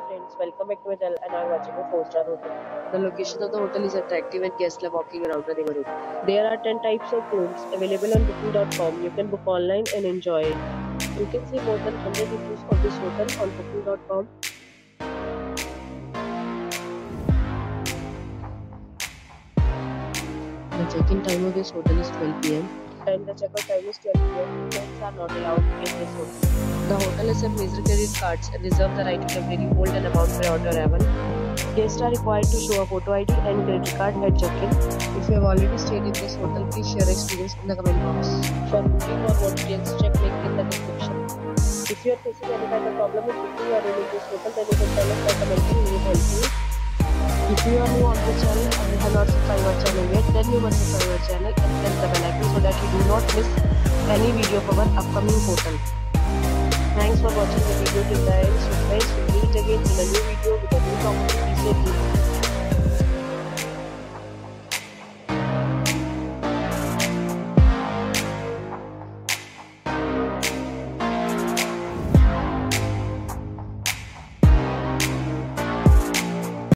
friends, welcome back to my channel and are watching a 4-star hotel. The location of the hotel is attractive and guests love walking around the neighborhood. There are 10 types of rooms available on booking.com. You can book online and enjoy it. You can see more than 100 reviews of this hotel on booking.com. The check-in time of this hotel is 12 p.m. and the check-out time is 12 p.m. Pets are not allowed in this hotel. The hotel accepts major credit cards and reserves the right to temporarily hold an amount prior to arrival. Guests are required to show a photo ID and credit card at check-in. If you have already stayed in this hotel, please share your experience in the comment box. For booking or more details, check link in the description. If you are facing any kind of problem with booking or in this hotel, then you can tell us by commenting. We will help you. If you are new on the channel and have not subscribed our channel yet, then you must subscribe our channel and press the bell icon so that you do not miss any video of our upcoming hotel. Thanks for watching the video till the end.